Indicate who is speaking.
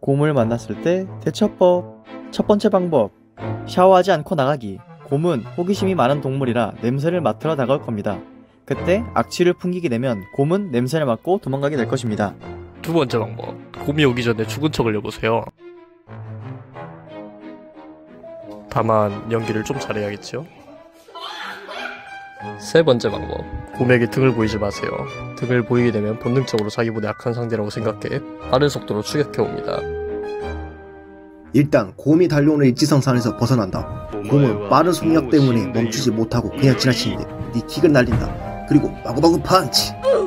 Speaker 1: 곰을 만났을 때 대처법. 첫 번째 방법, 샤워하지 않고 나가기. 곰은 호기심이 많은 동물이라 냄새를 맡으러 다가올 겁니다. 그때 악취를 풍기게 되면 곰은 냄새를 맡고 도망가게 될 것입니다.
Speaker 2: 두 번째 방법, 곰이 오기 전에 죽은 척을 해보세요. 다만 연기를 좀 잘해야겠죠? 세 번째 방법, 곰에게 등을 보이지 마세요. 등을 보이게 되면 본능적으로 자기보다 약한 상대라고 생각해 빠른 속도로 추격해옵니다.
Speaker 3: 일단 곰이 달려오는 일지상산에서 벗어난다. 곰은 빠른 속력 때문에 멈추지 못하고 그냥 지나치는데 네 킥을 날린다. 그리고 마구마구 펀치!